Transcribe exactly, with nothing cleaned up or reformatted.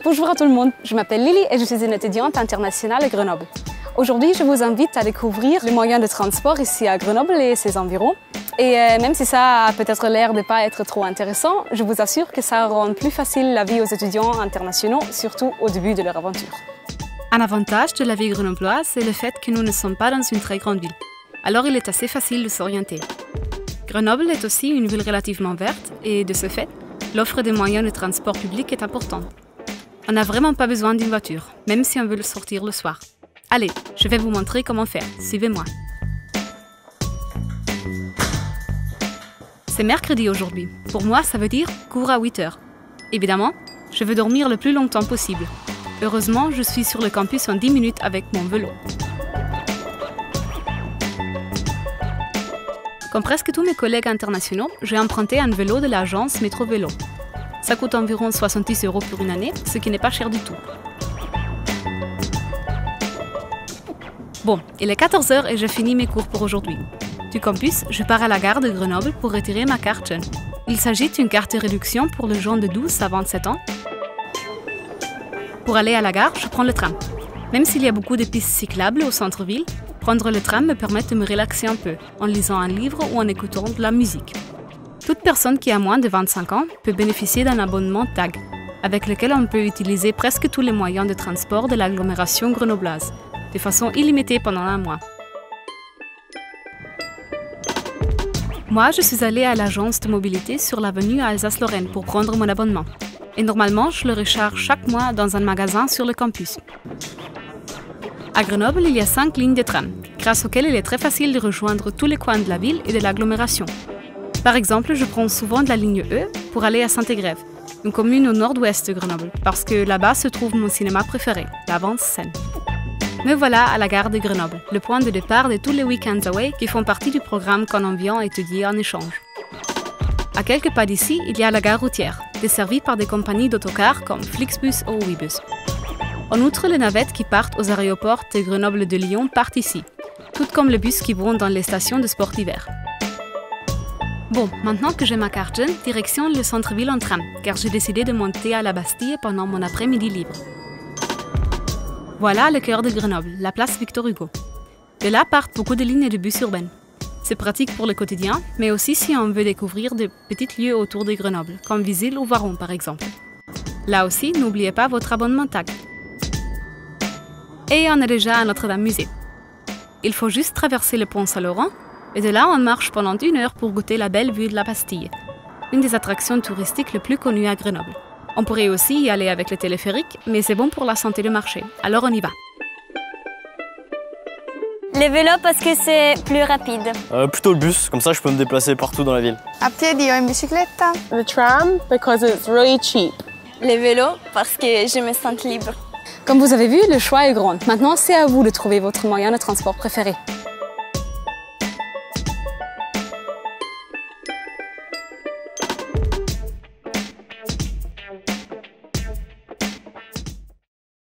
Bonjour à tout le monde, je m'appelle Lily et je suis une étudiante internationale à Grenoble. Aujourd'hui, je vous invite à découvrir les moyens de transport ici à Grenoble et ses environs. Et euh, même si ça a peut-être l'air de ne pas être trop intéressant, je vous assure que ça rend plus facile la vie aux étudiants internationaux, surtout au début de leur aventure. Un avantage de la vie grenobloise, c'est le fait que nous ne sommes pas dans une très grande ville. Alors il est assez facile de s'orienter. Grenoble est aussi une ville relativement verte et de ce fait, l'offre de moyens de transport public est importante. On n'a vraiment pas besoin d'une voiture, même si on veut sortir le soir. Allez, je vais vous montrer comment faire. Suivez-moi. C'est mercredi aujourd'hui. Pour moi, ça veut dire cours à huit heures. Évidemment, je veux dormir le plus longtemps possible. Heureusement, je suis sur le campus en dix minutes avec mon vélo. Comme presque tous mes collègues internationaux, j'ai emprunté un vélo de l'agence Métro Vélo. Ça coûte environ soixante-dix euros pour une année, ce qui n'est pas cher du tout. Bon, il est quatorze heures et j'ai fini mes cours pour aujourd'hui. Du campus, je pars à la gare de Grenoble pour retirer ma carte jeune. Il s'agit d'une carte de réduction pour les gens de douze à vingt-sept ans. Pour aller à la gare, je prends le tram. Même s'il y a beaucoup de pistes cyclables au centre-ville, prendre le tram me permet de me relaxer un peu, en lisant un livre ou en écoutant de la musique. Toute personne qui a moins de vingt-cinq ans peut bénéficier d'un abonnement T A G, avec lequel on peut utiliser presque tous les moyens de transport de l'agglomération grenobloise, de façon illimitée pendant un mois. Moi, je suis allée à l'agence de mobilité sur l'avenue Alsace-Lorraine pour prendre mon abonnement. Et normalement, je le recharge chaque mois dans un magasin sur le campus. À Grenoble, il y a cinq lignes de tram, grâce auxquelles il est très facile de rejoindre tous les coins de la ville et de l'agglomération. Par exemple, je prends souvent de la ligne E pour aller à Saint-Égrève, une commune au nord-ouest de Grenoble, parce que là-bas se trouve mon cinéma préféré, la Vence-Seine. Me voilà à la gare de Grenoble, le point de départ de tous les Weekends Away qui font partie du programme qu'on en vient étudier en échange. À quelques pas d'ici, il y a la gare routière, desservie par des compagnies d'autocars comme Flixbus ou Ouibus. En outre, les navettes qui partent aux aéroports de Grenoble et de Lyon partent ici, tout comme les bus qui vont dans les stations de sport d'hiver. Bon, maintenant que j'ai ma carte jeune, direction le centre-ville en tram, car j'ai décidé de monter à la Bastille pendant mon après-midi libre. Voilà le cœur de Grenoble, la place Victor Hugo. De là partent beaucoup de lignes de bus urbaines. C'est pratique pour le quotidien, mais aussi si on veut découvrir de petits lieux autour de Grenoble, comme Visil ou Varon par exemple. Là aussi, n'oubliez pas votre abonnement T A G. Et on est déjà à Notre-Dame-Musée. Il faut juste traverser le pont Saint-Laurent, et de là on marche pendant une heure pour goûter la belle vue de la Bastille, une des attractions touristiques les plus connues à Grenoble. On pourrait aussi y aller avec le téléphérique, mais c'est bon pour la santé de marcher, alors on y va. Les vélos parce que c'est plus rapide. Euh, plutôt le bus, comme ça je peux me déplacer partout dans la ville. A piedi o in bicicletta. The tram because it's really cheap. Les vélos parce que je me sens libre. Comme vous avez vu, le choix est grand. Maintenant, c'est à vous de trouver votre moyen de transport préféré.